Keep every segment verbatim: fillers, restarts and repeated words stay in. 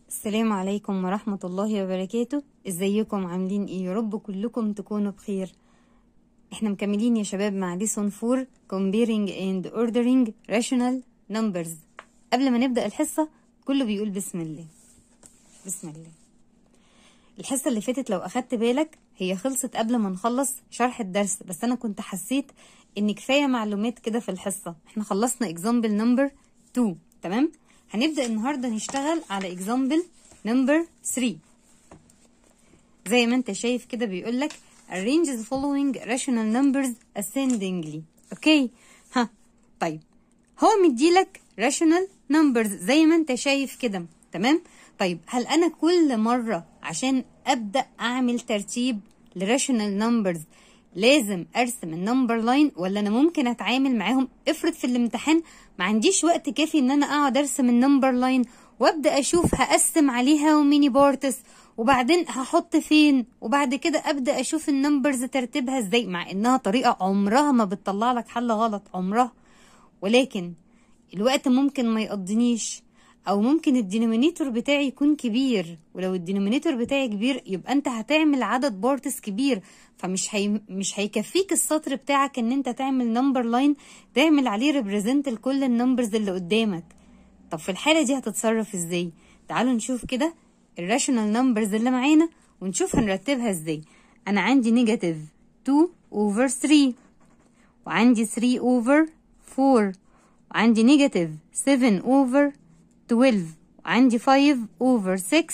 السلام عليكم ورحمة الله وبركاته. ازيكم عاملين ايه؟ يا رب كلكم تكونوا بخير. احنا مكملين يا شباب مع ليسون فور comparing and ordering rational numbers. قبل ما نبدأ الحصة كله بيقول بسم الله بسم الله. الحصة اللي فاتت لو اخدت بالك هي خلصت قبل ما نخلص شرح الدرس، بس انا كنت حسيت ان كفاية معلومات كده في الحصة. احنا خلصنا example number two. تمام، هنبدأ النهاردة نشتغل على example number three. زي ما انت شايف كده بيقولك arrange the following rational numbers ascendingly. اوكي، ها طيب هو مديلك rational numbers زي ما انت شايف كده. تمام، طيب هل انا كل مرة عشان ابدأ اعمل ترتيب لrational numbers لازم ارسم النمبر لاين، ولا انا ممكن اتعامل معاهم؟ افرض في الامتحان ما عنديش وقت كافي ان انا اقعد ارسم النمبر لاين وابدا اشوف هقسم عليها وميني بارتس وبعدين هحط فين، وبعد كده ابدا اشوف النمبرز ترتيبها ازاي، مع انها طريقه عمرها ما بتطلع لك حل غلط، عمرها. ولكن الوقت ممكن ما يقضنيش، او ممكن الدينومينيتور بتاعي يكون كبير، ولو الدينومينيتور بتاعي كبير يبقى انت هتعمل عدد بارتس كبير، فمش هي... مش هيكفيك السطر بتاعك ان انت تعمل نمبر لاين تعمل عليه ريبريزنت لكل النمبرز اللي قدامك. طب في الحاله دي هتتصرف ازاي؟ تعالوا نشوف كده الراشونال نمبرز اللي معانا ونشوف هنرتبها ازاي. انا عندي نيجاتيف تو اوفر ثري، وعندي ثري اوفر فور، وعندي نيجاتيف سفن اوفر تويلف، وعندي فايف اوفر سكس،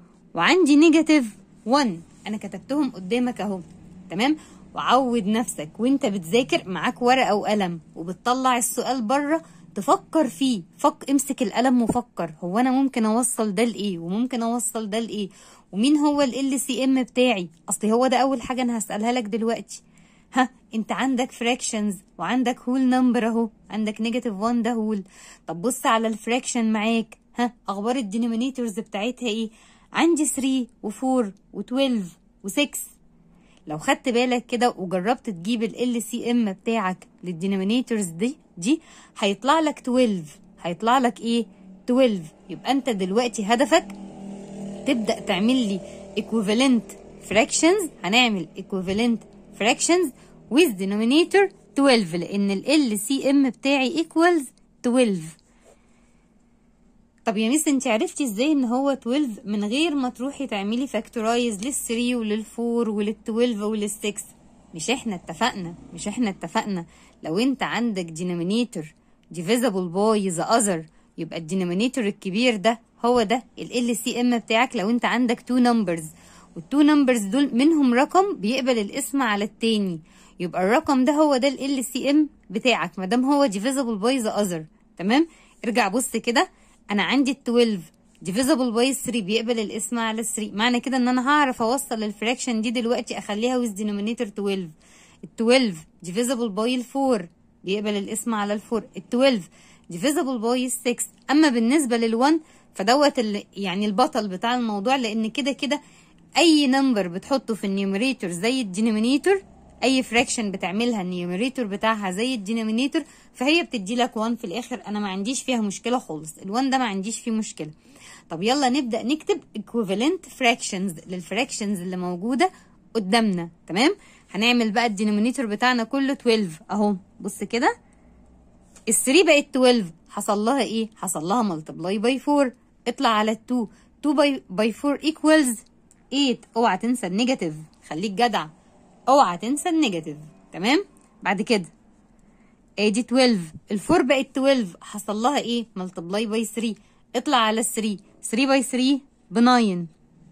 وعندي نيجاتيف ون. انا كتبتهم قدامك اهو. تمام، وعود نفسك وانت بتذاكر معاك ورقه وقلم وبتطلع السؤال بره تفكر فيه. فك امسك القلم وفكر، هو انا ممكن اوصل ده لايه وممكن اوصل ده لايه، ومين هو ال سي ام بتاعي؟ اصل هو ده اول حاجه انا هسالها لك دلوقتي. ها، انت عندك فراكشنز وعندك هول نمبر اهو، عندك نيجاتيف واحد ده هول. طب بص على الفراكشن معاك، ها اخبار الدينومينيتورز بتاعتها ايه؟ عندي ثري وفور وتويلف وسكس. لو خدت بالك كده وجربت تجيب ال سي ام بتاعك للدينومينيتورز دي دي هيطلع لك تويلف. هيطلع لك ايه؟ تويلف. يبقى انت دلوقتي هدفك تبدأ تعمل لي equivalent fractions. هنعمل equivalent fractions with denominator twelve لان ال سي ام بتاعي equals تويلف. طب يا ميس انت عرفتي ازاي ان هو تويلف من غير ما تروحي تعملي فاكتورايز للثري وللفور وللتويلف وللسكس؟ مش احنا اتفقنا مش احنا اتفقنا لو انت عندك denominator divisible by the other يبقى الدينومينيتور الكبير ده هو ده ال سي ام بتاعك. لو انت عندك تو نمبرز والتو نمبرز دول منهم رقم بيقبل الاسم على التاني، يبقى الرقم ده هو ده ال سي ام بتاعك ما دام هو divisible by the other. تمام، ارجع بص كده، انا عندي ال تويلف divisible by ثري بيقبل الاسم على ثري، معنى كده ان انا هعرف اوصل الفراكشن دي دلوقتي اخليها with denominator تويلف. ال تويلف divisible by الفور بيقبل الاسم على الفور، ال تويلف divisible by سكس. اما بالنسبه لل1 فدوت يعني البطل بتاع الموضوع، لان كده كده اي نمبر بتحطه في النيوميريتور زي الدينومينيتور، اي فراكشن بتعملها النيوميريتور بتاعها زي الدينومينيتور، فهي بتدي لك واحد في الاخر. انا ما عنديش فيها مشكله خالص، ال1 ده ما عنديش فيه مشكله. طب يلا نبدا نكتب equivalent fractions للفراكشنز اللي موجوده قدامنا. تمام، هنعمل بقى الدينومينيتور بتاعنا كله تويلف اهو. بص كده، ال ثري بقت تويلف، حصل لها ايه؟ حصل لها ملتبلاي باي فور. اطلع على ال تو، تو باي باي فور equals ايت. اوعى تنسى النيجاتيف، خليك جدع، اوعى تنسى النيجاتيف. تمام، بعد كده ادي اتناشر، الفور بقت تويلف، حصل لها ايه؟ ملتبلاي باي ثري. اطلع على ال ثري، ثري باي ثري ب ناين.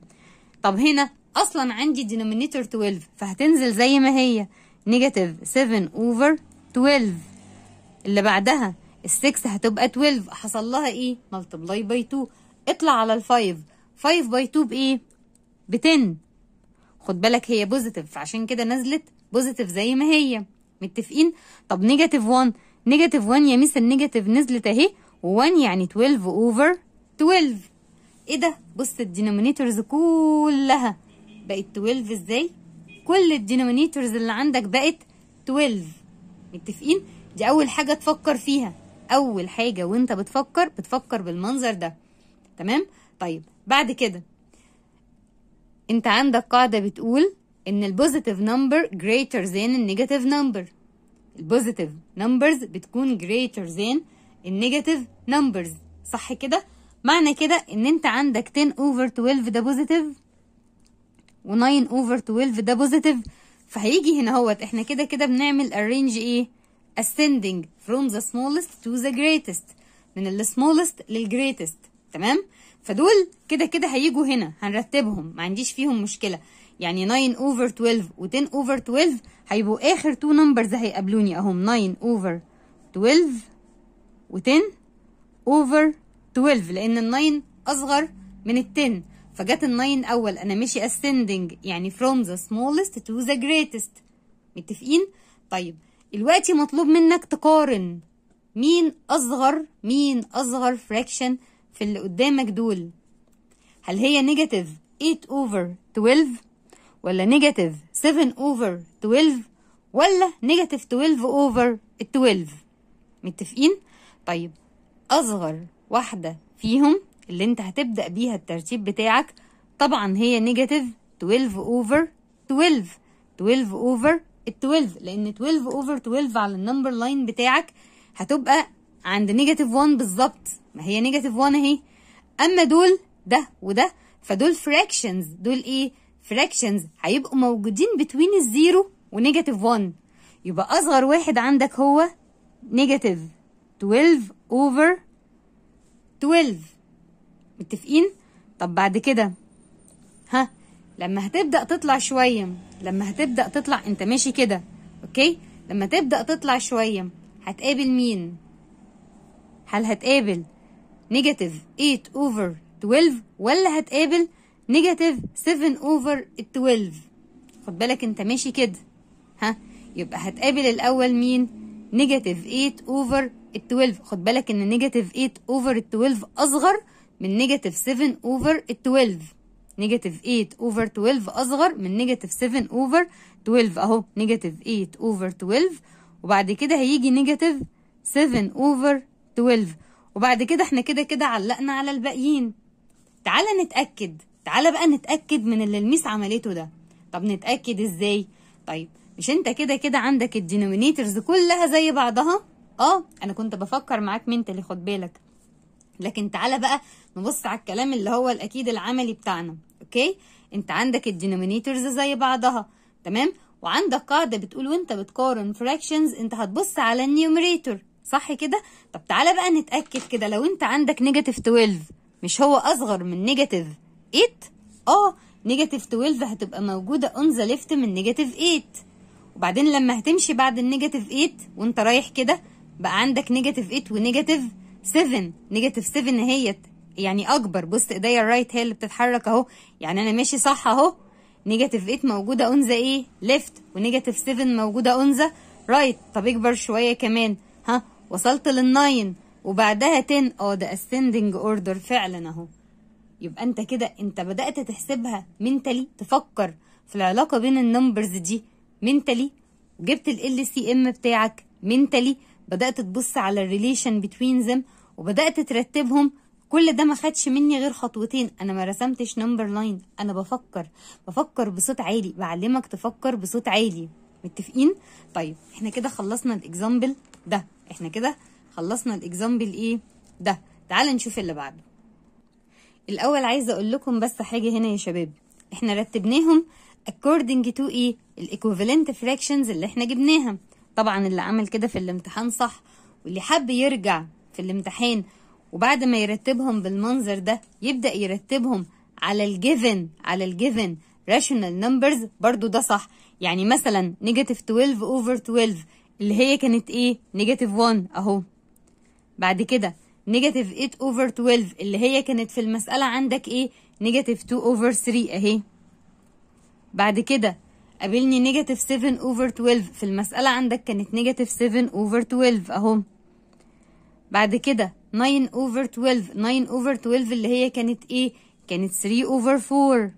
طب هنا اصلا عندي دينومينيتور تويلف فهتنزل زي ما هي نيجاتيف سفن اوفر تويلف. اللي بعدها السكس هتبقى تويلف، حصل لها ايه؟ ملتبلاي باي تو. اطلع على الفايف، فايف باي تو بايه؟ ب عشرة. خد بالك هي بوزيتيف فعشان كده نزلت بوزيتيف زي ما هي، متفقين؟ طب نيجاتيف واحد، نيجاتيف واحد يا ميس النيجاتيف نزلت اهي، و1 يعني تويلف اوفر تويلف. ايه ده؟ بص الدينومينيتورز كلها بقت تويلف ازاي؟ كل الدينومينيتورز اللي عندك بقت تويلف، متفقين؟ دي اول حاجه تفكر فيها، اول حاجه وانت بتفكر بتفكر بالمنظر ده. تمام، طيب بعد كده انت عندك قاعدة بتقول ان البوزيتيف نمبر greater than النيجاتيف نمبر. البوزيتيف نمبرز بتكون greater than النيجاتيف نمبرز، صح كده؟ معنى كده ان انت عندك عشرة over اتناشر ده بوزيتيف و تسعة over اتناشر ده بوزيتيف، فهيجي هنا اهوت احنا كده كده بنعمل arrange ايه؟ ascending from the smallest to the greatest، من ال smallest لل greatest، تمام؟ فدول كده كده هيجوا هنا هنرتبهم، ما عنديش فيهم مشكلة. يعني تسعة over اتناشر و عشرة over اتناشر هيبقوا اخر تو نمبرز هيقابلوني اهم، تسعة over اتناشر و عشرة over اتناشر، لان ال تسعة اصغر من ال عشرة، فجت ال تسعة اول، انا ماشي ascending يعني from the smallest to the greatest، متفقين؟ طيب دلوقتي مطلوب منك تقارن مين اصغر مين اصغر fraction في اللي قدامك دول. هل هي نيجاتيف تمانية over اتناشر ولا نيجاتيف سبعة over اتناشر ولا نيجاتيف اتناشر over اتناشر؟ متفقين؟ طيب اصغر واحدة فيهم اللي انت هتبدأ بيها الترتيب بتاعك طبعا هي نيجاتيف اتناشر over اتناشر، اتناشر over اتناشر، لان اتناشر over اتناشر على النمبر لاين بتاعك هتبقى عند نيجاتيف واحد بالظبط، ما هي نيجاتيف واحد اهي. اما دول ده وده فدول fractions، دول ايه؟ fractions هيبقوا موجودين بين الزيرو ونيجاتيف واحد، يبقى اصغر واحد عندك هو نيجاتيف اتناشر over اتناشر، متفقين؟ طب بعد كده ها لما هتبدأ تطلع شوية، لما هتبدأ تطلع انت ماشي كده اوكي، لما تبدأ تطلع شوية هتقابل مين؟ هل هتقابل نيجاتيف تمانية over اتناشر ولا هتقابل نيجاتيف سبعة over اتناشر؟ خد بالك انت ماشي كده، ها يبقى هتقابل الاول مين؟ نيجاتيف تمانية over اتناشر، خد بالك ان نيجاتيف تمانية over اتناشر اصغر من نيجاتيف سبعة over اتناشر، نيجاتيف تمانية over اتناشر اصغر من نيجاتيف سبعة over اتناشر، اهو نيجاتيف تمانية over اتناشر، وبعد كده هيجي نيجاتيف سبعة over اتناشر، وبعد كده احنا كده كده علقنا على الباقيين. تعالى نتأكد، تعالى بقى نتأكد من اللي الميس عملته ده. طب نتأكد ازاي؟ طيب مش انت كده كده عندك الدينومينيتورز كلها زي بعضها؟ اه انا كنت بفكر معاك منتلي، خد بالك. لكن تعالى بقى نبص على الكلام اللي هو الاكيد العملي بتاعنا، اوكي؟ انت عندك الدينومينيتورز زي بعضها، تمام؟ وعندك قاعدة بتقول وانت بتقارن fractions انت هتبص على النيوميريتور، صح كده؟ طب تعالى بقى نتأكد كده، لو انت عندك نيجاتيف اتناشر مش هو اصغر من نيجاتيف تمانية؟ اه نيجاتيف اتناشر هتبقى موجودة اون ذا ليفت من نيجاتيف تمانية، وبعدين لما هتمشي بعد النيجاتيف تمانية وانت رايح كده بقى عندك نيجاتيف تمانية ونيجاتيف سبعة، نيجاتيف سبعة اهيت يعني اكبر، بص ايديا الرايت هي اللي بتتحرك اهو، يعني انا ماشي صح اهو. نيجاتيف تمانية موجودة اون ذا ايه؟ ليفت، ونيجاتيف سبعة موجودة اون ذا رايت. طب اكبر شوية كمان، ها وصلت للناين وبعدها عشرة، اه ده ascending order فعلا اهو. يبقى انت كده انت بدأت تحسبها منتلي، تفكر في العلاقة بين النمبرز دي منتلي، وجبت ال سي ام بتاعك منتلي، بدأت تبص على الريليشن بتوين ذم وبدأت ترتبهم. كل ده ما خدش مني غير خطوتين، انا ما رسمتش نمبر لاين، انا بفكر بفكر بصوت عالي، بعلمك تفكر بصوت عالي، متفقين؟ طيب احنا كده خلصنا الاكزامبل ده، احنا كده خلصنا الاكزامبل ايه ده. تعال نشوف اللي بعده. الاول عايزه اقول لكم بس حاجه هنا يا شباب، احنا رتبناهم according to ايه؟ الايكوفالنت fractions اللي احنا جبناها. طبعا اللي عمل كده في الامتحان صح، واللي حب يرجع في الامتحان وبعد ما يرتبهم بالمنظر ده يبدأ يرتبهم على الجيفن على الجيفن راشونال نمبرز برضو ده صح. يعني مثلا نيجاتيف اتناشر اوفر اتناشر اللي هي كانت ايه؟ نيجاتيف واحد اهو. بعد كده نيجاتيف تمانية اوفر اتناشر اللي هي كانت في المسألة عندك ايه؟ نيجاتيف اتنين اوفر تلاتة اهي. بعد كده قابلني نيجاتيف سبعة اوفر اتناشر في المسألة عندك كانت نيجاتيف سبعة اوفر اتناشر اهو. بعد كده تسعة اوفر اتناشر، تسعة اوفر اتناشر اللي هي كانت ايه؟ كانت تلاتة اوفر اربعة.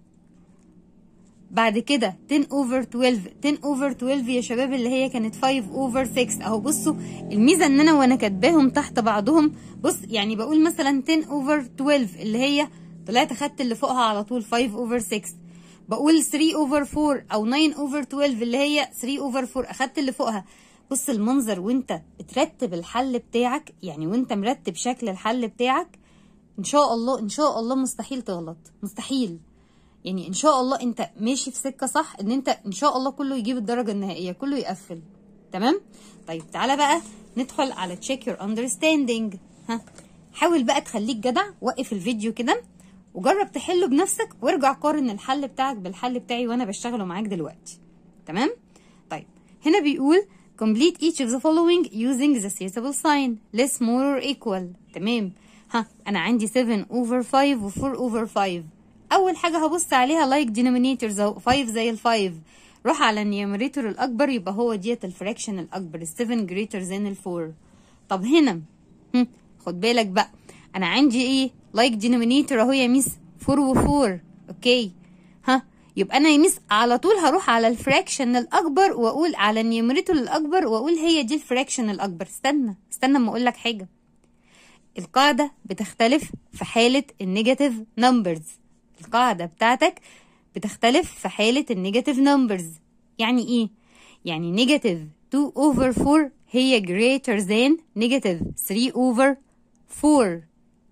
بعد كده عشرة اوفر اتناشر، عشرة اوفر اتناشر يا شباب اللي هي كانت خمسة اوفر ستة اهو. بصوا الميزه ان انا وانا كاتباهم تحت بعضهم، بص يعني بقول مثلا عشرة اوفر اتناشر اللي هي طلعت اخدت اللي فوقها على طول خمسة اوفر ستة. بقول تلاتة اوفر اربعة او تسعة اوفر اتناشر اللي هي تلاتة اوفر اربعة، اخدت اللي فوقها. بص المنظر وانت بترتب الحل بتاعك، يعني وانت مرتب شكل الحل بتاعك ان شاء الله ان شاء الله مستحيل تغلط، مستحيل. يعني ان شاء الله انت ماشي في سكه صح، ان انت ان شاء الله كله يجيب الدرجه النهائيه، كله يقفل. تمام. طيب تعالى بقى ندخل على check your understanding. ها حاول بقى تخليك جدع، وقف الفيديو كده وجرب تحله بنفسك، وارجع قارن الحل بتاعك بالحل بتاعي وانا بشتغله معاك دلوقتي. تمام. طيب هنا بيقول complete each of the following using the suitable sign less more or equal. تمام. ها انا عندي سبعة over خمسة و أربعة over خمسة. اول حاجه هبص عليها like denominators اهو، خمسة زي ال خمسة، روح على النيوميريتور الاكبر يبقى هو ديت الفراكشن الاكبر، ال سبعة greater than ال أربعة. طب هنا هم. خد بالك بقى انا عندي ايه like denominator اهو يا ميس أربعة و أربعة. اوكي. ها يبقى انا يا ميس على طول هروح على الفراكشن الاكبر واقول على النيوميريتور الاكبر واقول هي دي الفراكشن الاكبر. استنى استنى اما اقول لك حاجه. القاعده بتختلف في حاله النيجاتيف نمبرز. القاعده بتاعتك بتختلف في حاله النيجاتيف نمبرز. يعني ايه؟ يعني نيجاتيف اتنين over اربعة هي greater than نيجاتيف تلاتة over اربعة.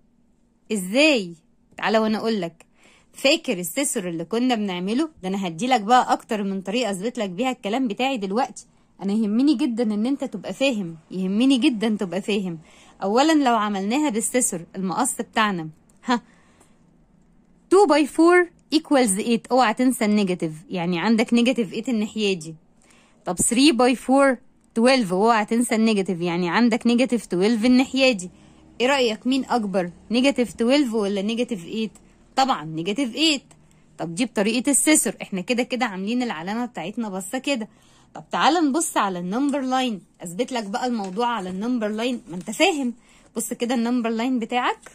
ازاي؟ تعالى وانا اقول لك. فاكر السيسور اللي كنا بنعمله ده؟ انا هديلك بقى اكتر من طريقه اثبت لك بيها الكلام بتاعي دلوقتي. انا يهمني جدا ان انت تبقى فاهم، يهمني جدا تبقى فاهم. اولا لو عملناها بالسيسور المقص بتاعنا، ها اتنين باي اربعة equals تمانية، اوعى تنسى النيجاتيف، يعني عندك نيجاتيف تمانية الناحيه دي. طب تلاتة باي اربعة اتناشر، اوعى تنسى النيجاتيف، يعني عندك نيجاتيف اتناشر الناحيه دي. ايه رايك مين اكبر، نيجاتيف اتناشر ولا نيجاتيف تمانية؟ طبعا نيجاتيف تمانية. طب دي بطريقه السيسور، احنا كده كده عاملين العلامه بتاعتنا بصه كده. طب تعالى نبص على النمبر لاين، اثبت لك بقى الموضوع على النمبر لاين، ما انت فاهم. بص كده النمبر لاين بتاعك،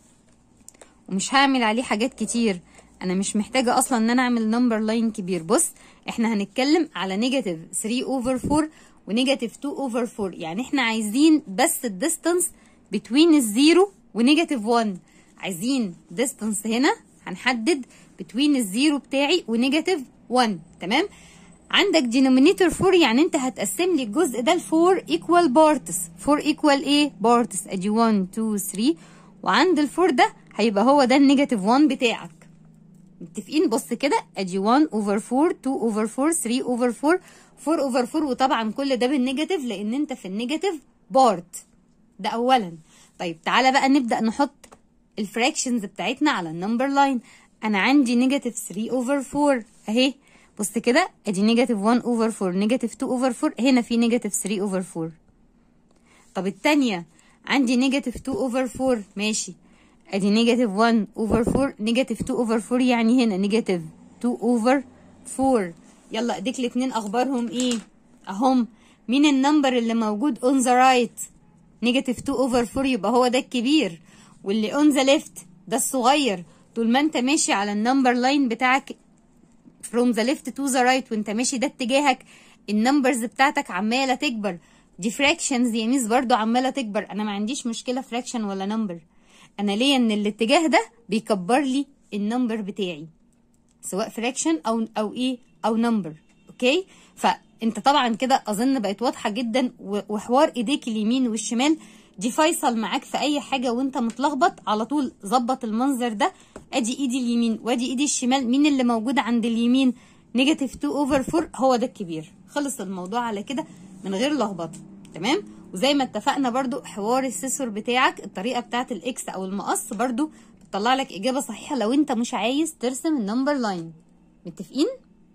ومش هعمل عليه حاجات كتير، انا مش محتاجه اصلا ان انا اعمل نمبر لاين كبير. بص احنا هنتكلم على نيجاتيف تلاتة اوفر اربعة ونيجاتيف اتنين اوفر اربعة، يعني احنا عايزين بس الديستانس بين الزيرو ونيجاتيف واحد. عايزين ديستانس هنا هنحدد بين الزيرو بتاعي ونيجاتيف واحد. تمام. عندك دينومينيتور اربعة، يعني انت هتقسم لي الجزء ده ل اربعة ايكوال بارتس. اربعة ايكوال ايه؟ بارتس. ادي واحد اتنين تلاتة، وعند ال اربعة ده هيبقى هو ده النيجاتيف واحد بتاعك. متفقين؟ بص كده ادي واحد اوفر اربعة، اتنين اوفر اربعة، تلاتة اوفر اربعة، اربعة اوفر اربعة، وطبعا كل ده بالنيجاتيف لان انت في النيجاتيف بارت ده اولا. طيب تعالى بقى نبدا نحط الفراكشنز بتاعتنا على النمبر لاين. انا عندي نيجاتيف تلاتة اوفر اربعة اهي، بص كده ادي نيجاتيف واحد اوفر اربعة، نيجاتيف اتنين اوفر اربعة، هنا في نيجاتيف تلاتة اوفر اربعة. طب الثانيه عندي نيجاتيف اتنين اوفر اربعة، ماشي، ادي نيجاتيف واحد اوفر اربعة، نيجاتيف اتنين اوفر اربعة، يعني هنا نيجاتيف اتنين اوفر اربعة. يلا اديك الاثنين اخبارهم ايه اهم. مين النمبر اللي موجود اون ذا رايت؟ نيجاتيف اتنين اوفر اربعة، يبقى هو ده الكبير، واللي اون ذا ليفت ده الصغير. طول ما انت ماشي على النمبر لاين بتاعك from the left to the right وانت ماشي ده اتجاهك، النمبرز بتاعتك عماله تكبر. دي فراكشنز يا ميس برضو عماله تكبر. انا ما عنديش مشكله فراكشن ولا نمبر، انا ليا ان الاتجاه ده بيكبر لي النمبر بتاعي سواء فراكشن او او ايه او نمبر. اوكي، فانت طبعا كده اظن بقت واضحه جدا. وحوار ايديك اليمين والشمال دي فيصل معاك في اي حاجه وانت متلخبط، على طول ظبط المنظر ده. ادي ايدي اليمين وادي ايدي الشمال، مين اللي موجود عند اليمين؟ نيجاتيف اتنين اوفر اربعة، هو ده الكبير. خلص الموضوع على كده من غير لخبطه. تمام. وزي ما اتفقنا برضو حوار السيسور بتاعك، الطريقه بتاعت الاكس او المقص برضو بتطلع لك اجابه صحيحه لو انت مش عايز ترسم النمبر لاين. متفقين؟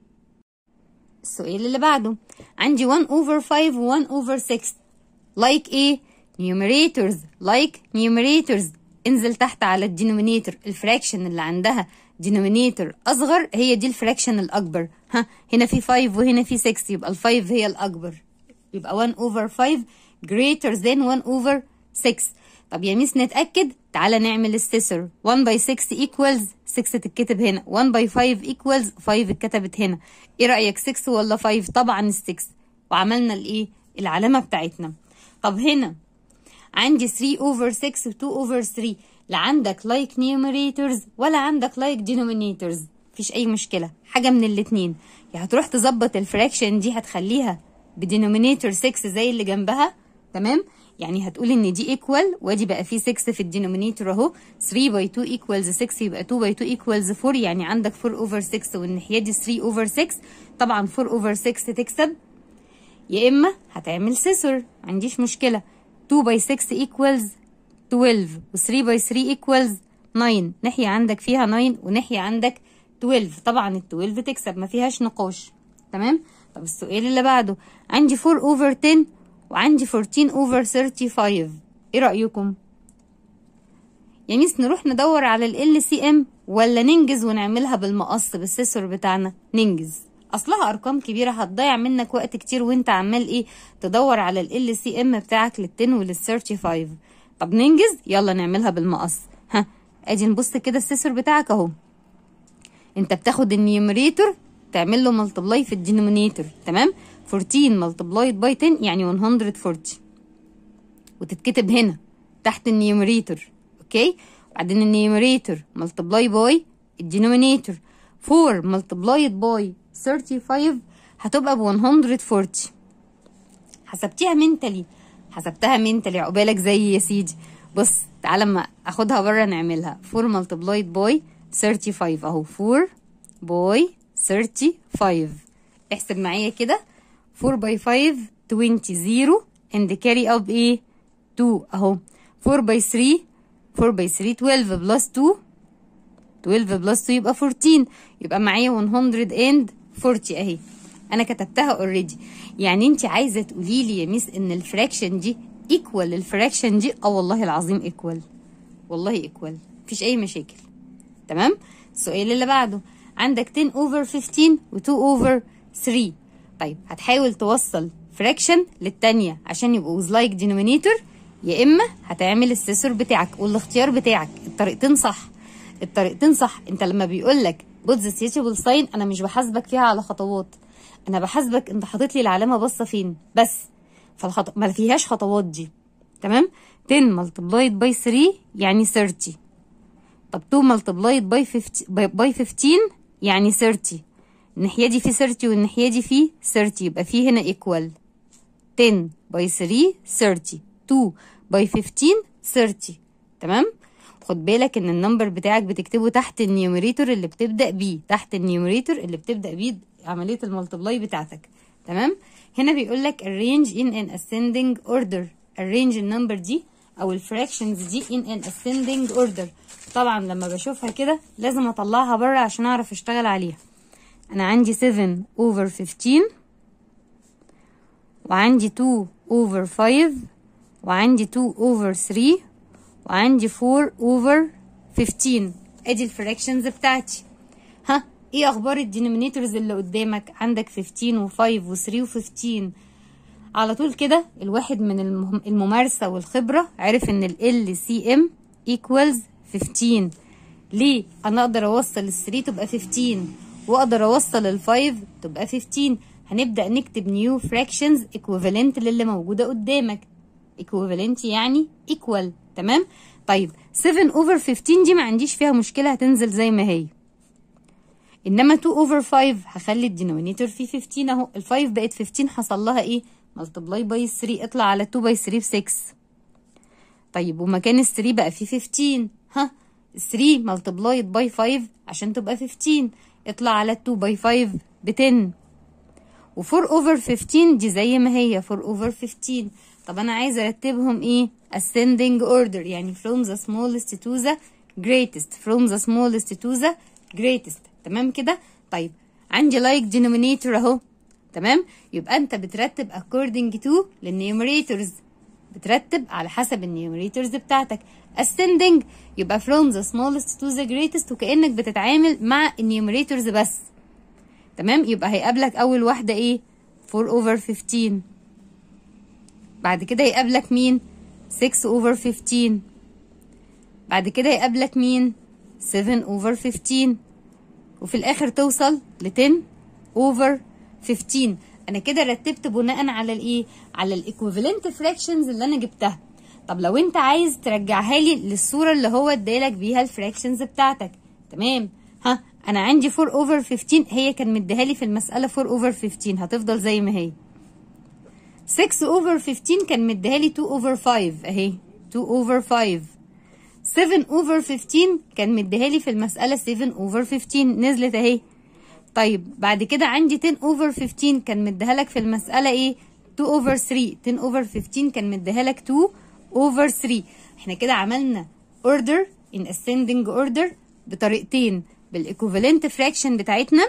السؤال اللي بعده عندي واحد اوفر خمسة و واحد اوفر ستة، لايك like ايه؟ numerators like numerators. انزل تحت على الدينومينيتور، الفراكشن اللي عندها دينومينيتور اصغر هي دي الفراكشن الاكبر. ها هنا في خمسة وهنا في ستة، يبقى ال خمسة هي الاكبر، يبقى واحد اوفر خمسة greater than واحد اوفر ستة. طب يا ميس نتاكد، تعالى نعمل السيسور. واحد باي ستة equals ستة تتكتب هنا، واحد باي خمسة equals خمسة اتكتبت هنا. ايه رايك ستة ولا خمسة؟ طبعا ال ستة، وعملنا الايه؟ العلامه بتاعتنا. طب هنا عندي تلاتة اوفر ستة و اتنين اوفر تلاتة، لا عندك like numerators ولا عندك like denominators، مفيش اي مشكله، حاجه من الاتنين. يعني هتروح تظبط الفراكشن دي هتخليها بدينومينيتور ستة زي اللي جنبها، تمام؟ يعني هتقول ان دي ايكوال، وادي بقى فيه ستة في الدينومينيتور اهو، ثلاثة باي اتنين ايكوالز ستة، يبقى اتنين باي اتنين ايكوالز اربعة، يعني عندك اربعة اوفر ستة والناحيه دي ثلاثة اوفر ستة. طبعا اربعة اوفر ستة تكسب، يا اما هتعمل سيسور، ما عنديش مشكله. اتنين باي ستة ايكوالز اتناشر و ثلاثة باي ثلاثة ايكوالز تسعة، ناحيه عندك فيها تسعة وناحيه عندك اتناشر، طبعا ال اتناشر تكسب ما فيهاش نقاش، تمام؟ طب السؤال اللي بعده، عندي اربعة اوفر عشرة وعندي اربعتاشر اوفر خمسة وتلاتين، ايه رأيكم؟ يا ميس نروح ندور على ال ال سي ام ولا ننجز ونعملها بالمقص بالسيسور بتاعنا؟ ننجز، اصلها ارقام كبيره هتضيع منك وقت كتير وانت عمال ايه تدور على ال ال سي ام بتاعك لل عشرة ولل خمسة وتلاتين. طب ننجز، يلا نعملها بالمقص. ها ادي نبص كده السيسور بتاعك اهو، انت بتاخد النيوميريتور تعمل له ملتبلاي في الدينومينيتور، تمام؟ اربعتاشر ملتبلايد باي عشرة يعني مية واربعين، وتتكتب هنا تحت النيوميريتور، اوكي؟ وبعدين النيوميريتور ملتبلاي باي الدينومينيتور، اربعة ملتبلايد باي خمسة وتلاتين هتبقى ب مية واربعين. حسبتيها منتلي، حسبتها منتلي عقبالك زي يا سيدي. بص تعالى اما اخدها بره نعملها، اربعة ملتبلايد باي خمسة وتلاتين اهو، اربعة باي خمسة وتلاتين، احسب معايا كده، اربعة باي خمسة عشرين صفر and carry up ايه اتنين اهو، اربعة باي تلاتة اربعة باي تلاتة اتناشر بلس اتنين، اتناشر بلس اتنين يبقى اربعتاشر، يبقى معايا مية واربعين اهي، انا كتبتها اوريدي. يعني انت عايزه تقولي لي يا ميس ان الفراكشن دي ايكوال للفراكشن دي؟ اه والله العظيم ايكوال، والله ايكوال، مفيش اي مشاكل، تمام؟ السؤال اللي بعده، عندك عشرة اوفر خمستاشر و اتنين اوفر تلاتة. طيب هتحاول توصل فراكشن للتانية عشان يبقوا لايك دينومينيتور، يا اما هتعمل السيسور بتاعك، والاختيار بتاعك الطريقتين صح، الطريقتين صح. انت لما بيقول لك بوت ذا سيتابل ساين انا مش بحاسبك فيها على خطوات، انا بحاسبك انت حاطط لي العلامه باصه فين بس، فالخط... ما فيهاش خطوات دي، تمام؟ عشرة ملتبلايد باي تلاتة يعني تلاتين، طب اتنين ملتبلايد باي خمستاشر يعني تلاتين، الناحيه دي في تلاتين والناحيه دي في تلاتين، يبقى في هنا ايكوال عشرة باي تلاتة تلاتين، اتنين باي خمستاشر تلاتين، تمام؟ خد بالك ان النمبر بتاعك بتكتبه تحت النيوميريتور اللي بتبدا بيه، تحت النيوميريتور اللي بتبدا بيه عمليه الملتبلاي بتاعتك، تمام؟ هنا بيقول لك arrange in an ascending order، arrange النمبر دي او الفراكشنز دي in an ascending order. طبعا لما بشوفها كده لازم اطلعها بره عشان اعرف اشتغل عليها. انا عندي سبعة over خمستاشر وعندي اتنين over خمسة وعندي اتنين over تلاتة وعندي اربعة over خمستاشر، ادي الفراكشنز بتاعتي. ها ايه اخبار الدينومينيتورز اللي قدامك؟ عندك خمستاشر و5 و3 و15. على طول كده الواحد من الممارسه والخبره عرف ان ال ال سي ام equals خمستاشر. ليه؟ انا اقدر اوصل ال تلاتة تبقى خمستاشر واقدر اوصل ال خمسة تبقى خمستاشر. هنبدا نكتب نيو فراكشنز equivalent للي موجوده قدامك، equivalent يعني equal، تمام؟ طيب سبعة over خمستاشر دي ما عنديش فيها مشكله، هتنزل زي ما هي، انما اتنين over خمسة هخلي الدينومينيتور فيه خمستاشر اهو، ال خمسة بقت خمستاشر حصل لها ايه؟ ملتبلاي باي تلاتة، اطلع على اتنين باي تلاتة ب ستة. طيب ومكان ال تلاتة بقى فيه خمستاشر، ها ال تلاتة ملتبلايد باي خمسة عشان تبقى خمستاشر، اطلع على اتنين باي خمسة ب عشرة، و اربعة over خمستاشر دي زي ما هي اربعة over خمستاشر. طب انا عايزه ارتبهم ايه؟ ascending order، يعني from the smallest to the greatest، from the smallest to the greatest، تمام كده؟ طيب عندي like denominator اهو، تمام؟ يبقى انت بترتب according to للنيوميريتورز، بترتب على حسب النيوميريتورز بتاعتك. ascending يبقى from the smallest to the greatest، وكأنك بتتعامل مع النيوميريتورز بس، تمام؟ يبقى هيقابلك اول واحده ايه؟ اربعة over خمستاشر، بعد كده يقابلك مين؟ ستة over خمستاشر، بعد كده يقابلك مين؟ سبعة over خمستاشر، وفي الاخر توصل ل عشرة over خمستاشر. انا كده رتبت بناء على الايه؟ على الايكويفالنت فراكشنز اللي انا جبتها. طب لو انت عايز ترجعها لي للصوره اللي هو ادالك بيها الفراكشنز بتاعتك، تمام، ها انا عندي أربعة اوفر خمستاشر، هي كان مديها لي في المساله أربعة اوفر خمستاشر، هتفضل زي ما هي. ستة اوفر خمستاشر كان مديها لي اتنين اوفر خمسة اهي، اتنين اوفر خمسة. سبعة اوفر خمستاشر كان مديها لي في المساله سبعة اوفر خمستاشر، نزلت اهي. طيب بعد كده عندي عشرة اوفر خمستاشر كان مديها لك في المساله ايه؟ اتنين اوفر تلاتة. عشرة اوفر خمستاشر كان مديها لك اتنين اوفر تلاتة. احنا كده عملنا order in ascending order بطريقتين، بالايكوفالنت فراكشن بتاعتنا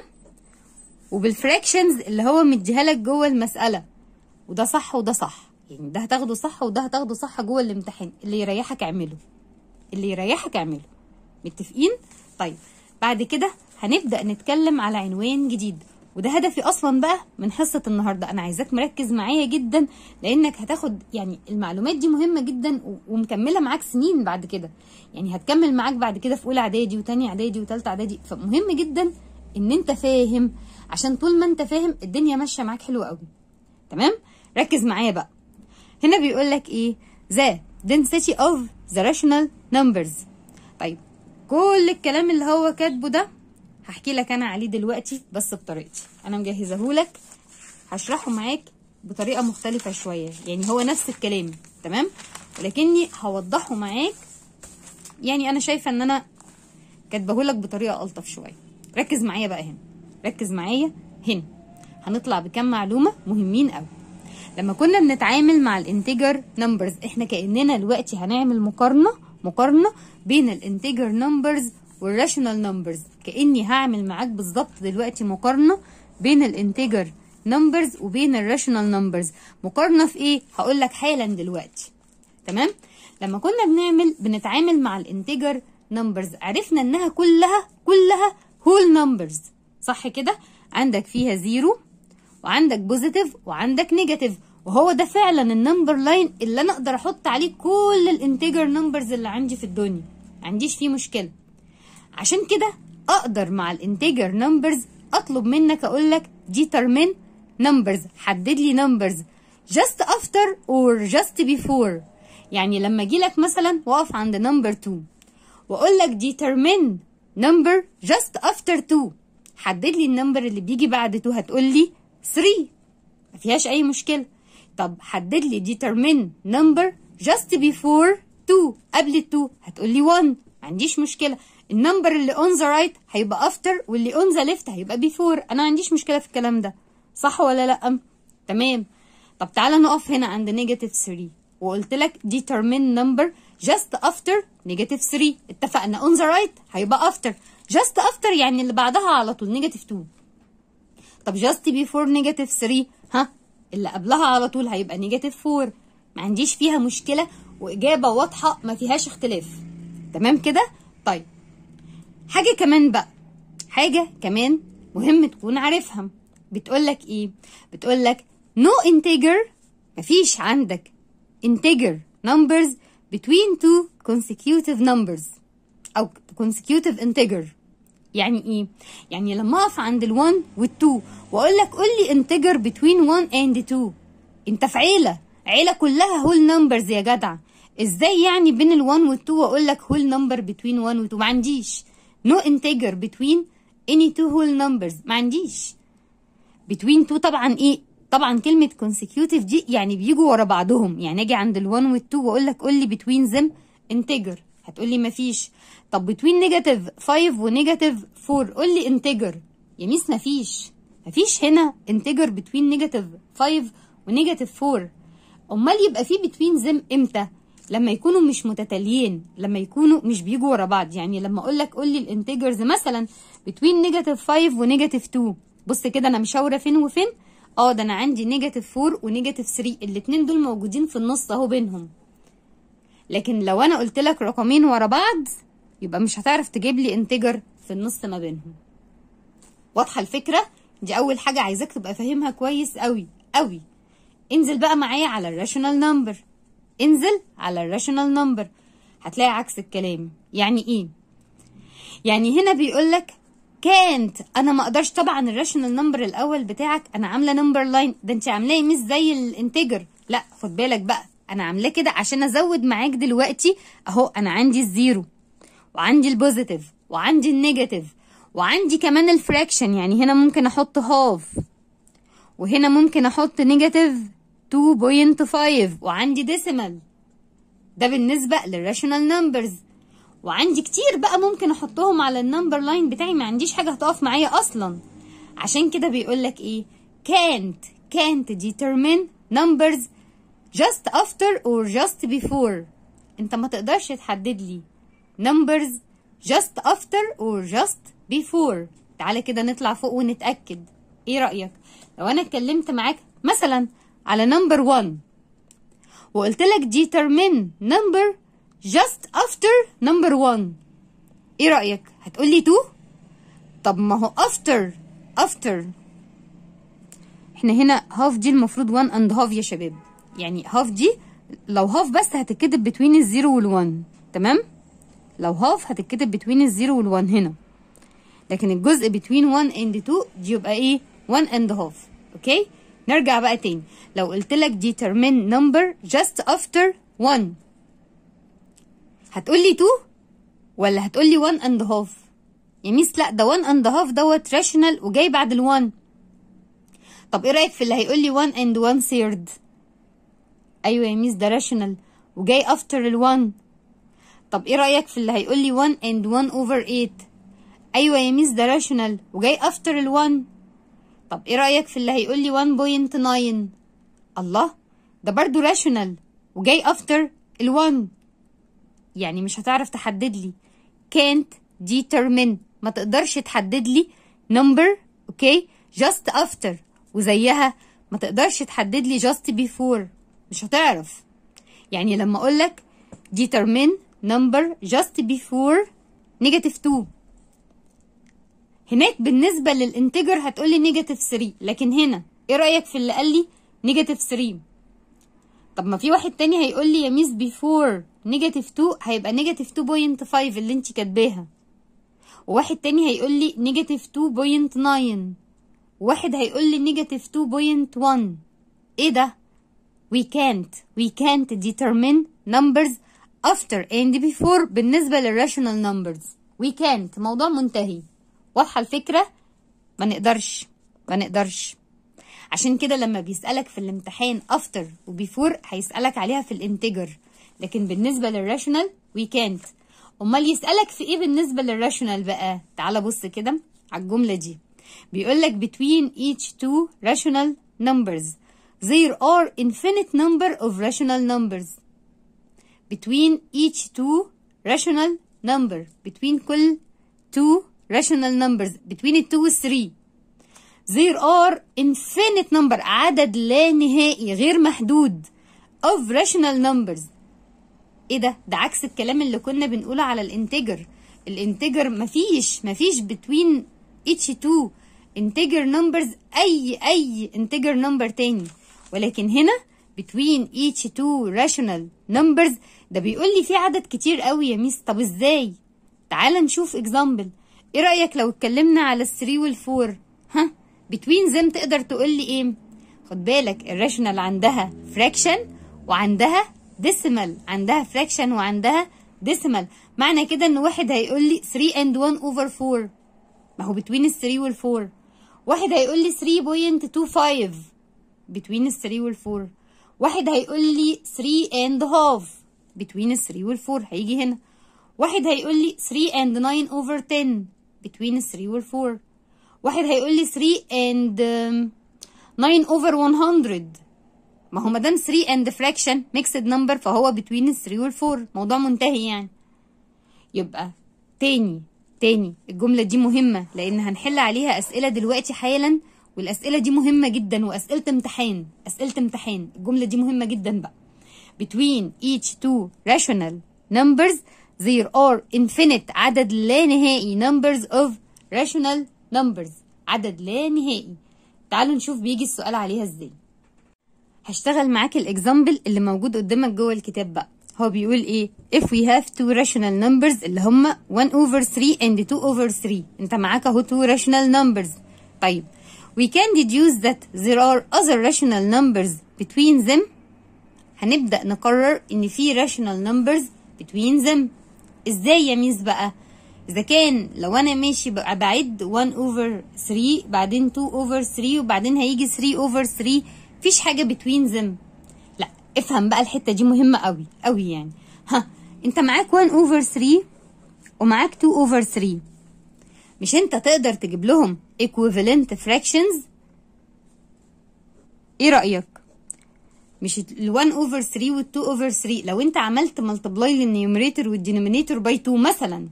وبالفراكشنز اللي هو مديها لك جوه المساله، وده صح وده صح، يعني ده هتاخده صح وده هتاخده صح جوه الامتحان، اللي يريحك اعمله، اللي يريحك اعمله، متفقين؟ طيب بعد كده هنبدا نتكلم على عنوان جديد، وده هدفي اصلا بقى من حصه النهارده. انا عايزاك مركز معايا جدا، لانك هتاخد يعني المعلومات دي مهمه جدا ومكمله معاك سنين بعد كده، يعني هتكمل معاك بعد كده في اولى اعدادي وتانية اعدادي وتالتة اعدادي، فمهم جدا ان انت فاهم، عشان طول ما انت فاهم الدنيا ماشيه معاك حلوه قوي. تمام؟ ركز معايا بقى. هنا بيقول لك ايه؟ the density of the rational numbers. طيب كل الكلام اللي هو كاتبه ده هحكي لك انا عليه دلوقتي بس بطريقتي، انا مجهزه لك، هشرحه معاك بطريقه مختلفه شويه، يعني هو نفس الكلام تمام، ولكني هوضحه معاك، يعني انا شايفه ان انا كاتبه لك بطريقه الطف شويه. ركز معايا بقى هنا، ركز معايا هنا، هنطلع بكام معلومه مهمين قوي. لما كنا بنتعامل مع الانتجر نمبرز، احنا كاننا دلوقتي هنعمل مقارنه مقارنه بين الانتجر نمبرز والراشونال نمبرز، كاني هعمل معاك بالظبط دلوقتي مقارنه بين الانتجر نمبرز وبين الراشونال نمبرز. مقارنه في ايه؟ هقول لك حالا دلوقتي. تمام؟ لما كنا بنعمل بنتعامل مع الانتجر نمبرز، عرفنا انها كلها كلها هول نمبرز، صح كده؟ عندك فيها زيرو وعندك بوزيتيف وعندك نيجاتيف، وهو ده فعلا النمبر لاين اللي انا اقدر احط عليه كل الانتجر نمبرز اللي عندي في الدنيا، ما عنديش فيه مشكله. عشان كده اقدر مع الانتجر نمبرز اطلب منك اقول لك determine numbers، حدد لي numbers just after or just before. يعني لما اجي لك مثلا واقف عند نمبر اتنين واقول لك determine number just after اتنين، حدد لي النمبر اللي بيجي بعد اتنين، هتقول لي تلاتة، ما فيهاش اي مشكله. طب حدد لي determine number just before اتنين، قبل اتنين، هتقول لي واحد، ما عنديش مشكله. النمبر اللي on the right هيبقى after واللي on the left هيبقى before، انا ما عنديش مشكله في الكلام ده، صح ولا لا؟ تمام. طب تعالى نقف هنا عند نيجاتيف تلاتة وقلت لك determine number just after نيجاتيف تلاتة، اتفقنا on the right هيبقى after، just after يعني اللي بعدها على طول نيجاتيف اتنين. طب just before نيجاتيف تلاتة، ها اللي قبلها على طول هيبقى نيجاتيف اربعة، ما عنديش فيها مشكله، واجابه واضحه ما فيهاش اختلاف. تمام كده؟ طيب حاجه كمان بقى، حاجه كمان مهم تكون عارفها، بتقولك ايه؟ بتقولك no integer، مفيش عندك integer numbers between two consecutive numbers او consecutive integer. يعني ايه؟ يعني لما اقف عند ال1 وال2 واقول لك قول لي integer between one and two، انت في عيله عيله كلها whole numbers يا جدع، ازاي يعني بين ال1 وال2 واقول لك whole number between one و2؟ ما عنديش no integer between any two whole numbers، ما عنديش. between two طبعا ايه؟ طبعا كلمه consecutive دي يعني بيجوا ورا بعضهم، يعني اجي عند ال1 وال2 واقول لك قول لي between them integer، هتقول لي مفيش. طب between نيجاتيف خمسة ونيجاتيف اربعة قول لي integer، يا ميس مفيش، مفيش هنا integer between نيجاتيف خمسة ونيجاتيف اربعة. امال يبقى في between them امتى؟ لما يكونوا مش متتاليين، لما يكونوا مش بيجوا ورا بعض. يعني لما اقول لك قول لي الانتجرز مثلا between نيجاتيف خمسة ونيجاتيف اتنين، بص كده انا مشاوره فين وفين؟ اه ده انا عندي نيجاتيف اربعة ونيجاتيف تلاتة، الاثنين دول موجودين في النص اهو بينهم. لكن لو انا قلت لك رقمين ورا بعض يبقى مش هتعرف تجيب لي انتجر في النص ما بينهم. واضحه الفكره؟ دي اول حاجه عايزاك تبقى فاهمها كويس قوي قوي. انزل بقى معايا على الراشونال نمبر، انزل على الراشونال نمبر هتلاقي عكس الكلام. يعني ايه؟ يعني هنا بيقول لك كانت، انا ما اقدرش طبعا الراشونال نمبر الاول بتاعك انا عامله نمبر لاين، ده انت عاملاه مش زي الانتجر، لا خد بالك بقى انا عاملاه كده عشان ازود معاك دلوقتي. اهو انا عندي الزيرو وعندي البوزيتيف وعندي النيجاتيف وعندي كمان الفراكشن، يعني هنا ممكن احط هاف وهنا ممكن احط نيجاتيف اتنين بوينت خمسة وعندي ديسيمال. ده بالنسبه للراشونال نمبرز. وعندي كتير بقى ممكن احطهم على النمبر لاين بتاعي، ما عنديش حاجه هتقف معايا اصلا. عشان كده بيقول لك ايه؟ can't can't determine numbers just after or just before. انت ما تقدرش تحدد لي numbers just after or just before. تعالى كده نطلع فوق ونتأكد. ايه رأيك لو انا اتكلمت معاك مثلا على number one وقلت لك determine number just after number one، ايه رأيك؟ هتقولي two؟ طب ما هو after after احنا هنا half دي المفروض one and half يا شباب، يعني half دي لو half بس هتتكتب between الزيرو والوان، تمام؟ لو half هتتكتب between الزيرو والوان هنا، لكن الجزء between one and two دي يبقى ايه؟ one and half. اوكي؟ نرجع بقى تاني. لو قلت لك determine number just after one هتقولي two ولا هتقولي one and half؟ يا ميس لا، ده one and half دوت rational وجاي بعد الوان. طب ايه رأيك في اللي هيقولي one and one third؟ ايوه يا ميس ده rational وجاي after الوان. طب ايه رأيك في اللي هيقولي one and one over eight؟ ايوه يا ميس ده rational وجاي after الوان. طب ايه رأيك في اللي هيقولي one point nine؟ الله، ده برضو rational وجاي after الوان. يعني مش هتعرف تحدد لي can't determine، ما تقدرش تحدد لي number اوكي just after، وزيها ما تقدرش تحدد لي just before، مش هتعرف. يعني لما اقول لك determine number just before negative two، هناك بالنسبة للانتجر هتقولي negative three، لكن هنا ايه رأيك في اللي قال لي negative three؟ طب ما في واحد تاني هيقول لي يا ميس before negative two هيبقى negative two point five اللي انت كاتباها، وواحد تاني هيقول لي negative two point nine، وواحد هيقول لي negative two point one. ايه ده؟ we can't we can't determine numbers after and before بالنسبة للrational numbers. we can't، موضوع منتهي. واضحة الفكرة؟ ما نقدرش ما نقدرش. عشان كده لما بيسألك في الامتحان after و before هيسألك عليها في الانتجر، لكن بالنسبة للراشونال we can't. امال يسألك في ايه بالنسبة للراشونال بقى؟ تعال بص كده على الجملة دي. بيقولك between each two rational numbers there are infinite number of rational numbers. between each two rational number، between كل two rational numbers، between ال two وال three there are infinite number، عدد لا نهائي غير محدود of rational numbers. ايه ده؟ ده عكس الكلام اللي كنا بنقوله على الانتجر. الانتجر مفيش مفيش between each two integer numbers اي اي integer number تاني، ولكن هنا between each two rational numbers ده بيقول لي في عدد كتير قوي يا ميس. طب ازاي؟ تعال نشوف example. ايه رأيك لو اتكلمنا على الثري والفور؟ ها between them تقدر تقول لي ايه؟ خد بالك الراشونال عندها fraction وعندها decimal، عندها fraction وعندها decimal، معنى كده ان واحد هيقول لي three and one over four، ما هو between الثري والفور. واحد هيقول لي three point two five between الثري والفور. واحد هيقول لي three and half between الثري والفور، هيجي هنا. واحد هيقول لي three and nine over ten between الثري والفور. واحد هيقول لي three and nine over one hundred، ما هو مادام three and fraction mixed number فهو between الثري والفور، موضوع منتهي يعني. يبقى تاني تاني الجملة دي مهمة لأن هنحل عليها أسئلة دلوقتي حالا، والأسئلة دي مهمة جدا وأسئلة امتحان، أسئلة امتحان. الجملة دي مهمة جدا بقى. between each two rational numbers there are infinite، عدد لا نهائي numbers of rational numbers، عدد لا نهائي. تعالوا نشوف بيجي السؤال عليها ازاي. هشتغل معاك الاكزامبل اللي موجود قدامك جوه الكتاب بقى. هو بيقول ايه؟ if we have two rational numbers اللي هما one over three and two over three. انت معاك اهو two rational numbers. طيب we can deduce that there are other rational numbers between them. هنبدأ نقرر ان في rational numbers between them. ازاي يا ميس بقى؟ اذا كان لو انا ماشي بعد واحد over ثلاثة بعدين اتنين over ثلاثة وبعدين هيجي ثلاثة over ثلاثة، مفيش حاجة between them. لا افهم بقى الحتة دي مهمة قوي قوي يعني. ها انت معاك واحد over ثلاثة ومعاك اتنين over ثلاثة، مش انت تقدر تجيب لهم equivalent fractions؟ ايه رأيك؟ مش ال واحد over ثلاثة وال اتنين over ثلاثة لو انت عملت multiply للنيوميريتور والدينومينيتور by اتنين مثلا،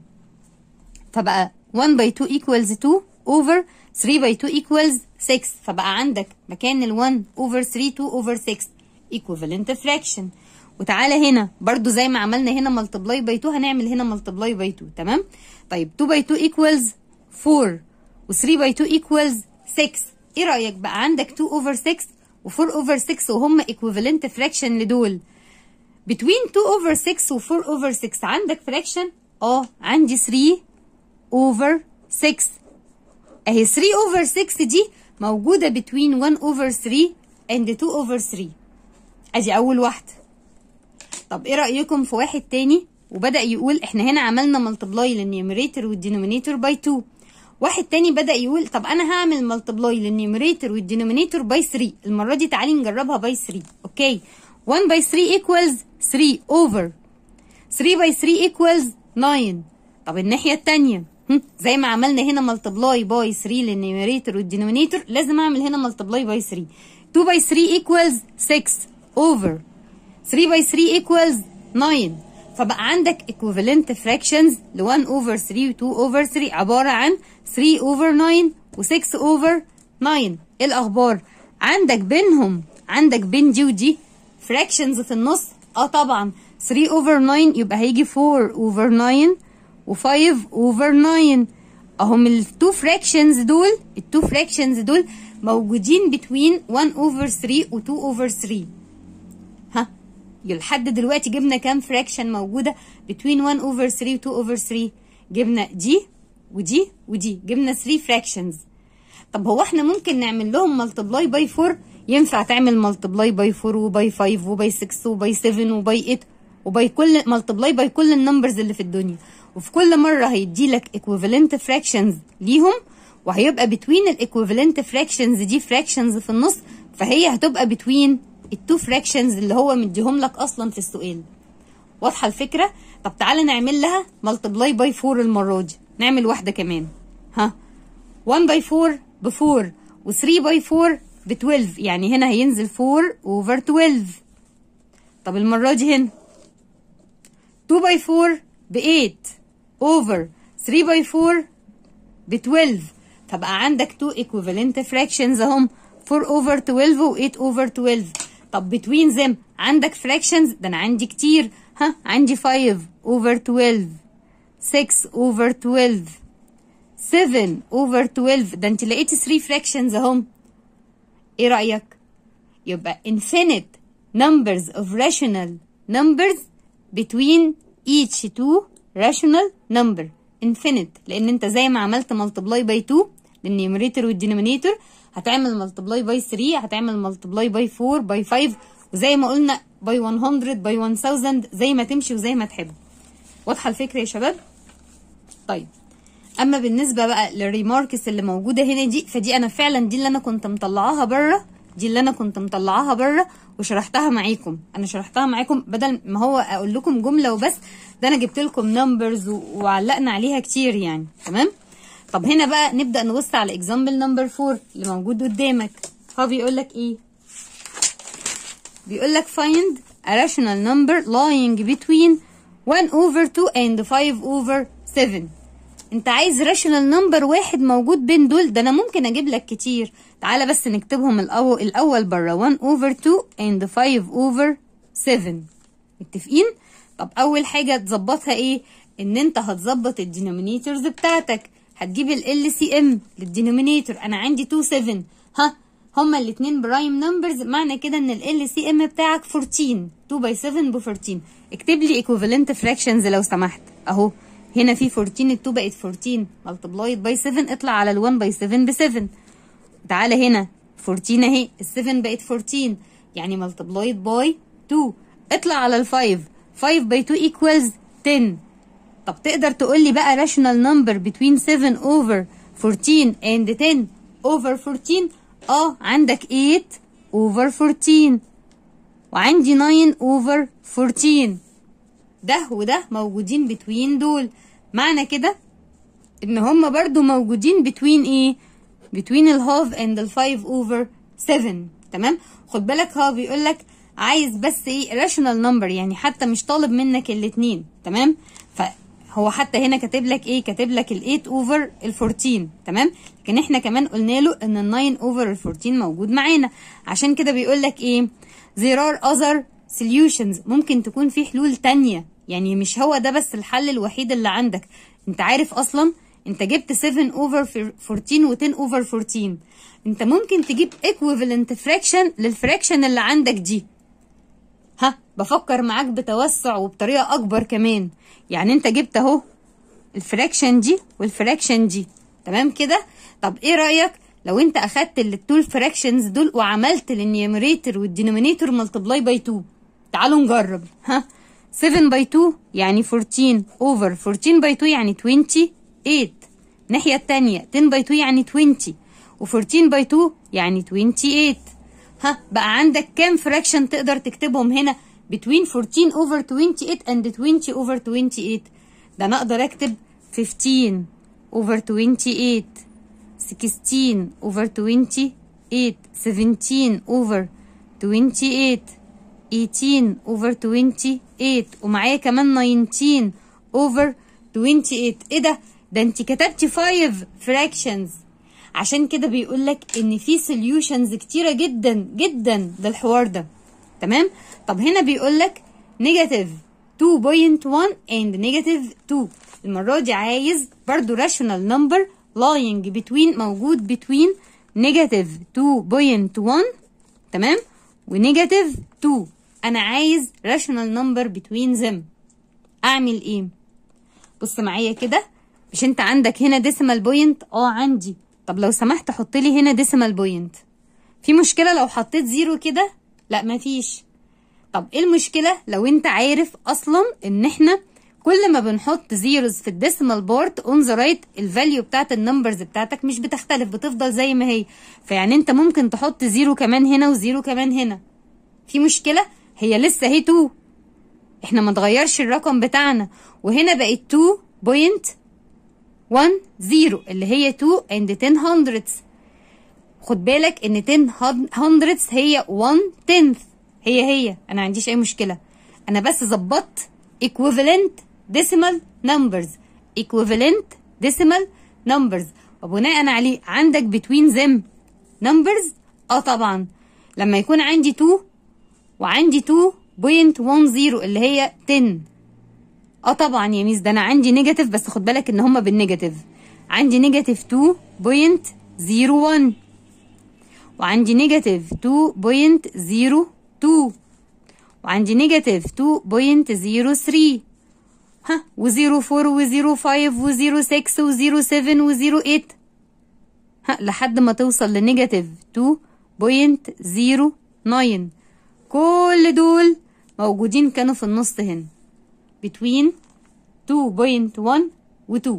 فبقى واحد by اتنين equals اتنين over ثلاثة by اتنين equals ستة، فبقى عندك مكان ال واحد over ثلاثة اتنين over ستة equivalent fraction. وتعالى هنا برضو زي ما عملنا هنا multiply by اتنين هنعمل هنا multiply by اتنين. تمام؟ طيب اتنين by اتنين equals أربعة و ثلاثة by اتنين equals ستة. ايه رأيك بقى عندك اتنين over ستة و أربعة over ستة وهم equivalent fraction لدول. between اتنين over ستة و أربعة over ستة عندك fraction؟ اه عندي ثلاثة over ستة. اهي ثلاثة over ستة دي موجودة between واحد over ثلاثة and اتنين over ثلاثة. ادي اول واحدة. طب ايه رأيكم في واحد تاني وبدأ يقول احنا هنا عملنا ملتبلاي للنيوميريتور والدينومينيتور باي اتنين. واحد تاني بدأ يقول طب انا هعمل ملتبلاي للنيوميريتور والدينومينيتور باي ثلاثة. المرة دي تعالي نجربها باي ثلاثة. اوكي واحد باي ثلاثة equals ثلاثة over ثلاثة باي ثلاثة equals تسعة. طب الناحية التانية زي ما عملنا هنا ملتبلاي باي ثلاثة للنيوميريتور والدينومينيتور لازم اعمل هنا ملتبلاي باي ثلاثة. اتنين باي ثلاثة equals ستة over ثلاثة باي ثلاثة equals تسعة. فبقى عندك equivalent fractions ل واحد over ثلاثة و اتنين over ثلاثة عبارة عن ثلاثة over تسعة و ستة over تسعة. ايه الأخبار؟ عندك بينهم عندك بين دي ودي fractions في النص؟ اه طبعا ثلاثة over تسعة يبقى هيجي أربعة over تسعة و خمسة over تسعة. اهم التو fractions دول التو fractions دول موجودين between واحد over ثلاثة و اتنين over ثلاثة. ها لحد دلوقتي جبنا كام فراكشن موجوده between واحد over ثلاثة و اتنين over ثلاثة؟ جبنا دي ودي ودي، جبنا ثلاثة فراكشنز. طب هو احنا ممكن نعمل لهم ملتبلاي باي أربعة؟ ينفع تعمل ملتبلاي باي أربعة وباي خمسة وباي ستة وباي سبعة وباي تمانية وباي كل ملتبلاي باي كل النمبرز اللي في الدنيا، وفي كل مره هيدي لك equivalent fractions ليهم، وهيبقى between الايكويفالنت fractions دي fractions في النص، فهي هتبقى between التو fractions اللي هو مديهم لك اصلا في السؤال. واضحه الفكره؟ طب تعالى نعمل لها multiply by أربعة المره دي. نعمل واحده كمان. ها واحد by أربعة ب أربعة و ثلاثة by أربعة ب اتناشر، يعني هنا هينزل أربعة over اتناشر. طب المره دي هنا اتنين by أربعة ب تمانية over ثلاثة by أربعة ب اتناشر، فبقى عندك تو equivalent fractions اهم أربعة over اتناشر و تمانية over اتناشر. طب between them عندك fractions؟ ده انا عندي كتير. ها عندي خمسة over اتناشر، ستة over اتناشر، سبعة over اتناشر، ده انت لقيتي ثلاثة fractions اهم. ايه رأيك؟ يبقى infinite numbers of rational numbers between each two rational number. infinite لان انت زي ما عملت multiply by اتنين للنيوميريتور والدينومينيتور هتعمل multiply by ثلاثة، هتعمل multiply by أربعة by خمسة، وزي ما قلنا by مية by ألف زي ما تمشي وزي ما تحب. واضحه الفكره يا شباب؟ طيب اما بالنسبه بقى للريماركس اللي موجوده هنا دي، فدي انا فعلا دي اللي انا كنت مطلعاها بره، دي اللي انا كنت مطلعاها بره وشرحتها معاكم. انا شرحتها معاكم بدل ما هو اقول لكم جمله وبس، ده انا جبت لكم نمبرز وعلقنا عليها كتير يعني. تمام؟ طب هنا بقى نبدا نبص على اكزامبل نمبر أربعة اللي موجود قدامك. هو بيقول لك ايه؟ بيقول لك find a rational number lying between واحد over اتنين and خمسة over سبعة. انت عايز راشونال نمبر واحد موجود بين دول؟ ده انا ممكن اجيب لك كتير. تعالى بس نكتبهم الاول الاول بره. واحد over اتنين and خمسة over سبعة. متفقين؟ طب اول حاجه تظبطها ايه؟ ان انت هتظبط الدينومينيتورز بتاعتك، هتجيب ال ال سي ام للدينومينيتور. انا عندي اتنين سبعة، ها هما الاثنين برايم نمبرز، معنى كده ان ال ال سي ام بتاعك أربعتاشر. اتنين باي سبعة ب أربعتاشر. اكتب لي ايكوفالنت فراكشنز لو سمحت. اهو هنا في أربعتاشر، ال اتنين بقت أربعتاشر ملتبلايد باي سبعة، اطلع على ال واحد باي سبعة ب سبعة. تعالى هنا أربعتاشر اهي، ال سبعة بقت أربعتاشر يعني ملتبلايد باي اتنين. اطلع على ال خمسة. خمسة by two equals عشرة. طب تقدر تقول لي بقى rational number between seven over fourteen and ten over fourteen؟ اه عندك eight over fourteen وعندي nine over fourteen. ده وده موجودين between دول، معنى كده ان هما برضو موجودين between ايه؟ between ال half and ال five over seven. تمام؟ خد بالك هو بيقولك عايز بس ايه rational number، يعني حتى مش طالب منك الاتنين. تمام؟ فهو حتى هنا كاتب لك ايه؟ كاتب لك ال eight over ال fourteen. تمام؟ لكن احنا كمان قلنا له ان ال nine over ال fourteen موجود معانا، عشان كده بيقول لك ايه؟ there are other solutions. ممكن تكون في حلول تانية، يعني مش هو ده بس الحل الوحيد اللي عندك. انت عارف اصلا انت جبت seven over fourteen و ten over fourteen، انت ممكن تجيب equivalent fraction للفراكشن اللي عندك دي. ها بفكر معاك بتوسع وبطريقة اكبر كمان، يعني انت جبت اهو الفراكشن دي والفراكشن دي. تمام كده؟ طب ايه رأيك لو انت اخدت التو الفراكشنز دول وعملت النيوميريتور والدينومينيتور ملتبلاي باي two؟ تعالوا نجرب. ها seven by two يعني fourteen over fourteen by two يعني twenty-eight. الناحية التانية ten by two يعني twenty و fourteen by two يعني twenty-eight. ها بقى عندك كام فراكشن تقدر تكتبهم هنا between fourteen over twenty-eight and twenty over twenty-eight؟ ده انا اقدر اكتب fifteen over twenty-eight، sixteen over twenty-eight، seventeen over twenty-eight، eighteen over twenty-eight، ومعايا كمان nineteen over twenty-eight. ايه ده؟ ده انت كتبتي five fractions. عشان كده بيقولك ان في solutions كتيرة جدا جدا للحوار ده. تمام؟ طب هنا بيقولك negative two point one and negative two. المرة دي عايز برضو rational number lying between، موجود between negative two point one تمام و negative two. انا عايز rational number between them. اعمل ايه؟ بص معايا كده، مش انت عندك هنا decimal point؟ اه عندي. طب لو سمحت حط لي هنا decimal point. في مشكلة لو حطيت زيرو كده؟ لا مفيش. طب ايه المشكلة لو انت عارف اصلا ان احنا كل ما بنحط زيروز في الديسيمال بارت اون ذا رايت الفاليو بتاعت النمبرز بتاعتك مش بتختلف، بتفضل زي ما هي. فيعني انت ممكن تحط زيرو كمان هنا وزيرو كمان هنا. في مشكلة؟ هي لسه هي two، احنا ما تغيرش الرقم بتاعنا، وهنا بقت two point one zero اللي هي two and ten hundredths. خد بالك ان ten hundredths هي one tenth، هي هي انا عنديش اي مشكلة. انا بس ظبطت equivalent decimal numbers، equivalent decimal numbers، وبناء عليه عندك between them numbers. اه طبعا لما يكون عندي two وعندي two point one zero اللي هي ten. اه طبعا يا ميس ده انا عندي نيجاتيف، بس خد بالك ان هما بالنيجاتيف. عندي نيجاتيف two point zero one وعندي نيجاتيف two point zero two وعندي نيجاتيف two point zero three ها و zero four و zero five و zero six و zero seven و zero eight ها لحد ما توصل لنيجاتيف two point zero nine. كل دول موجودين كانوا في النص هنا between two point one و two.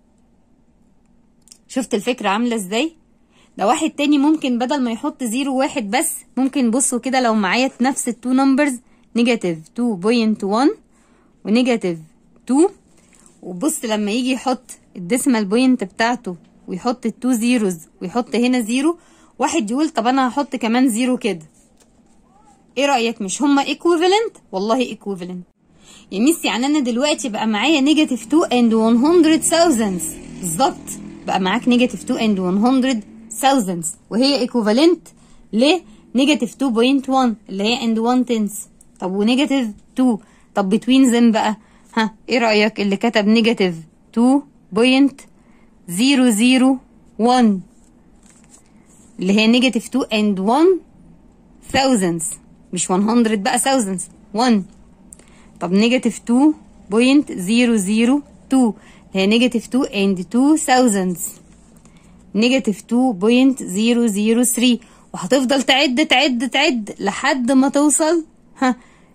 شفت الفكرة عاملة ازاي؟ ده واحد تاني ممكن بدل ما يحط زيرو واحد بس، ممكن بصوا كده لو معايا نفس التو نمبرز نيجاتيف two point one ونيجاتيف two، وبص لما يجي يحط الديسيمال بوينت بتاعته ويحط التو زيروز ويحط هنا زيرو، واحد يقول طب انا هحط كمان زيرو كده. ايه رأيك؟ مش هما equivalent؟ والله equivalent يا ميس. يعني انا دلوقتي بقى معايا نيجاتيف two and one hundred thousands بالظبط، بقى معاك نيجاتيف two and one hundred thousands وهي equivalent لنيجاتيف two point one اللي هي and one tenth. طب ونيجاتيف two، طب between them بقى ها ايه رأيك؟ اللي كتب نيجاتيف two point zero zero one اللي هي نيجاتيف two and one thousands، مش one hundred بقى thousands one. طب نيجاتيف two point zero zero two هي نيجاتيف two and two thousands، نيجاتيف two point zero zero three، وهتفضل تعد تعد تعد لحد ما توصل ها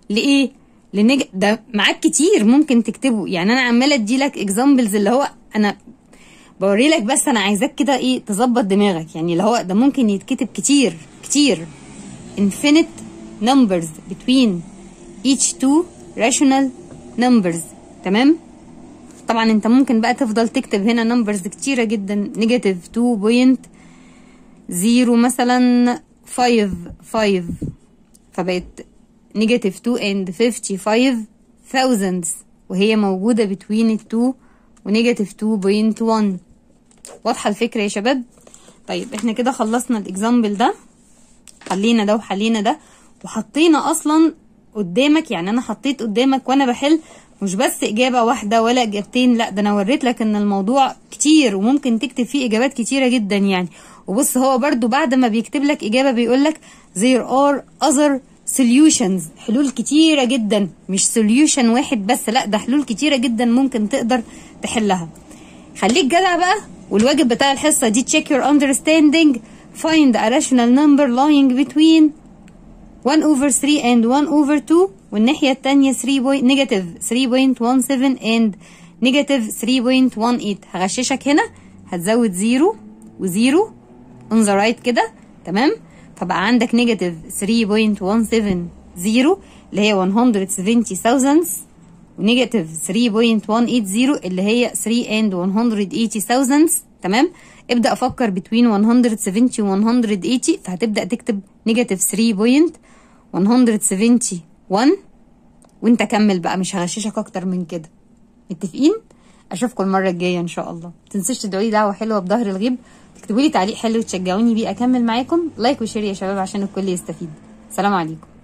لايه؟ لنج... ده معاك كتير ممكن تكتبه. يعني انا عماله اديلك اكزامبلز اللي هو انا بوري لك، بس انا عايزاك كده ايه تظبط دماغك. يعني اللي هو ده ممكن يتكتب كتير كتير. infinite numbers between each two rational numbers. تمام. طبعا انت ممكن بقى تفضل تكتب هنا نمبرز كتيره جدا، نيجاتيف تو بوينت زيرو مثلا فايف فايف، فبقت نيجاتيف تو اند فيفتي فايف ثاوزندز، وهي موجوده بتوين التو ونيجاتيف تو بوينت وان. واضحه الفكره يا شباب؟ طيب احنا كده خلصنا الاكزامبل ده، حلينا ده وحلينا ده، وحطينا اصلا قدامك، يعني انا حطيت قدامك وانا بحل مش بس اجابه واحده ولا اجابتين، لا ده انا وريت لك ان الموضوع كتير وممكن تكتب فيه اجابات كتيره جدا يعني. وبص هو برضو بعد ما بيكتب لك اجابه بيقول لك there are other solutions، حلول كتيره جدا، مش solution واحد بس، لا ده حلول كتيره جدا ممكن تقدر تحلها. خليك جدع بقى، والواجب بتاع الحصه دي check your understanding، find a rational number lying between one over three and one over two، والناحية التانية نيجاتيف ثري بوينت وان سفن and نيجاتيف ثري بوينت وان ايت. هغششك هنا، هتزود زيرو وزيرو on the right كده، تمام؟ فبقى عندك نيجاتيف ثري بوينت وان سفن زيرو اللي هي one hundred seventy thousandths، ونيجاتيف ثري بوينت وان ايت زيرو اللي هي three and one hundred eighty thousandths. تمام؟ ابدأ افكر between one hundred seventy و one hundred eighty، فهتبدأ تكتب نيجاتيف ثري بوينت وان سفنتي وان، وانت كمل بقى، مش هغششك اكتر من كده. متفقين؟ اشوفكم المره الجايه ان شاء الله. متنسوش تدعوا لي دعوه حلوه بظهر الغيب، تكتبوا لي تعليق حلو وتشجعوني بيه اكمل معاكم. لايك وشير يا شباب عشان الكل يستفيد. سلام عليكم.